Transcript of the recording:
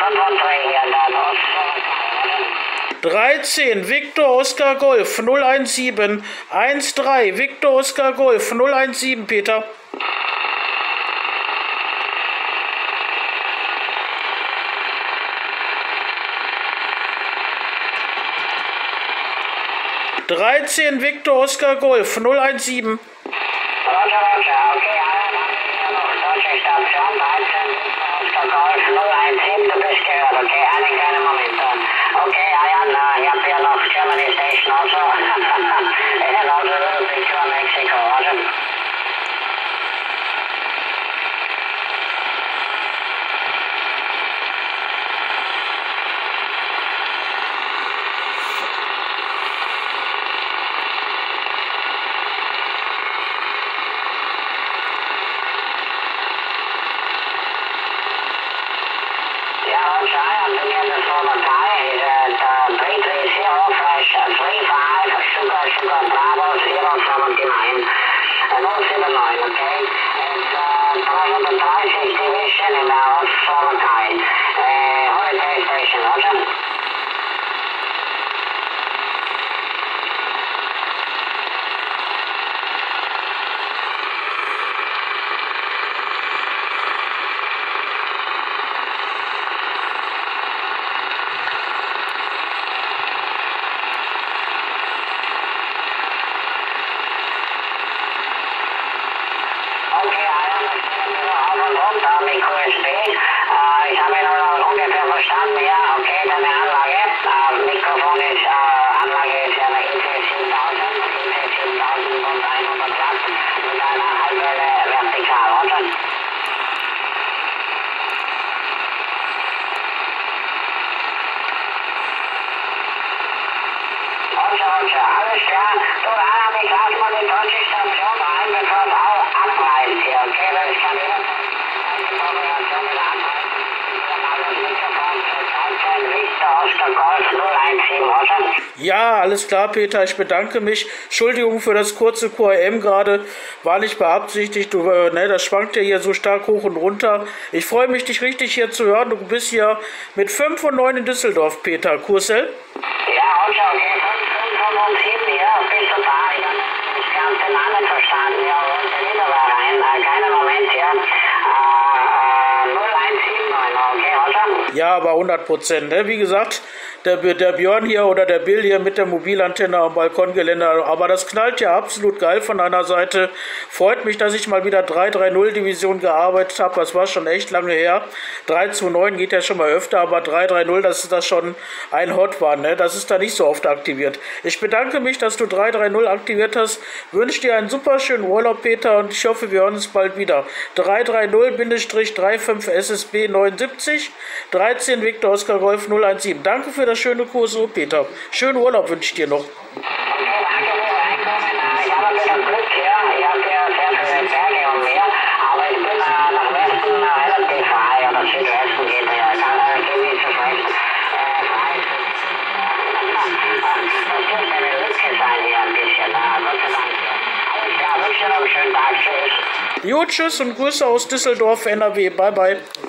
13 Victor Oscar Golf 017 13 Victor Oscar Golf 017 Peter. »13 Victor Oscar Golf 017. Roger, okay, deutsche Station, 13 Oscar Golf 017, du bist gehört, okay, einen kleinen Moment. Okay, ich hab hier noch Germany Station also. In and out a little bit to Mexico, Roger. Ich habe ihn ungefähr verstanden, ja, okay, deine Anlage, Mikrofon ist, Anlage ist ja eine IT 7000 und 100 Watt mit einer Halbwelle vertikal, oder? Roger, alles klar. Du, Anna, ich lasse mal die deutsche Station rein, bevor es auch abreißt hier, okay, weil ich kann Ja, alles klar, Peter, ich bedanke mich. Entschuldigung für das kurze QRM gerade, war nicht beabsichtigt. Du, das schwankt ja hier so stark hoch und runter. Ich freue mich, dich richtig hier zu hören. Du bist hier mit 5 und 9 in Düsseldorf, Peter. Kursel? Ja, okay, 5 und 7, ja, bist du da? Ich habe nicht ganz den Namen verstanden, ja, und der Niederlage rein, keinen Moment, ja. 0179, okay, Roger? Ja, aber 100%, ne? Wie gesagt, der Björn hier oder der Bill hier mit der Mobilantenne am Balkongeländer, aber das knallt ja absolut geil von einer Seite. Freut mich, dass ich mal wieder 330 Division gearbeitet habe, das war schon echt lange her. 329 geht ja schon mal öfter, aber 330, das ist das schon ein Hot One, ne? Das ist da nicht so oft aktiviert. Ich bedanke mich, dass du 330 aktiviert hast, wünsche dir einen super schönen Urlaub, Peter, und ich hoffe, wir hören uns bald wieder. 330-35 SSB 79 13 Victor Oscar Golf 017. Danke für das schöne Kurs, Peter. Schönen Urlaub wünsche ich dir noch. Okay, danke für Einkommen. Ich habe ein bisschen Glück hier. Ich habe hier sehr viele Berge und Meer, aber ich bin nach Westen relativ frei oder Südwesten geht ja. Geht nicht so schlecht. Das dürfte eine Lücke sein hier ein bisschen. Gott sei Dank. Alles klar, wünsche dir noch einen schönen Tag. Tschüss. Jo, tschüss und Grüße aus Düsseldorf, NRW. Bye, bye.